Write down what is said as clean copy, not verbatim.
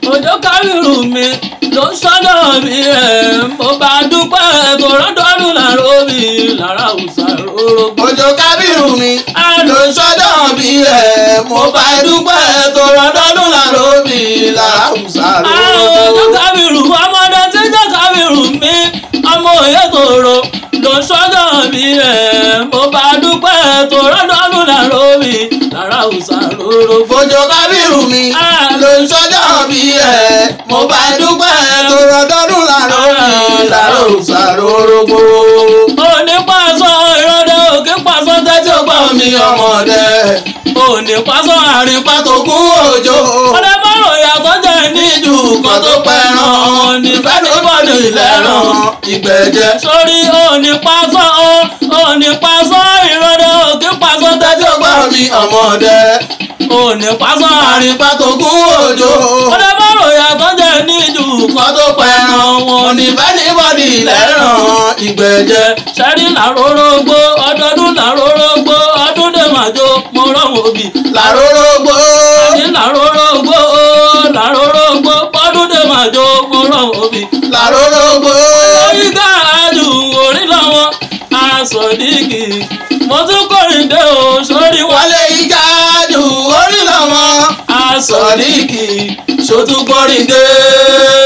òjò kábírù mi ló sọ́dọ̀ mi ẹ̀ mo bá dúpẹ́ tó rọ́dọ́dún làró mi lára òòsà róró. òjò kábírù mi ló sọ́dọ̀ mi ẹ̀ mo bá dúpẹ́ tó rọ́dọ́dún làró mi lára òòsà róró. òjò kábírù ọmọdé tí jẹ́ kábírù mi ọmọ òye tòrò ló sọ́dọ̀ mi ẹ̀ mo bá dúpẹ́ tó rọ́dọ́dún làró mi lára òòsà róró. òjò kábírù mi ló sọ́dọ̀ mi ẹ̀ mo bá dúpẹ́ tó rọ́dọ́dún làró mi lára òòsà róró. òní pàṣọ ìrọ̀dẹ́ òkè pàṣọ tẹ́tí ọgbà mi ọmọdé òní pàṣọ àárín pàtó kú òjò. ọdẹ márùn ìyàtọ̀ jẹ́ níjù kan tó pẹ̀ràn nífẹ̀ẹ́ ní bọ́dù ìlẹ́ràn ìgbẹ̀jẹ̀. sórí òní pàṣọ ìrọ̀dẹ́ òkè pàṣọ tẹ́tí ọgbà mi ọmọdé òní pàṣọ àárín pàtó kú òjò. ọdẹ márùn ìyàtọ̀ jẹ́ níjù kan tó pẹ̀ràn wọn nífẹ̀ẹ́ ní bọ́dù ìlẹ́ràn ìgbẹ̀jẹ̀. sẹ́rí làrórógbó ọdọọdún làrórógbó ọdún dè màjò mo rọ̀wọ́ òbí. làrórógbó àní làrórógbó ọdún dè màjò mo rọ̀wọ́ òbí. làrórógbó oyíká àjù orí lọ́wọ́ Asọ̀díkì mo tún kọrin dé o sórí wálé ìjájú orí lọ́wọ́ Asọ̀díkì sótú kọrin dé.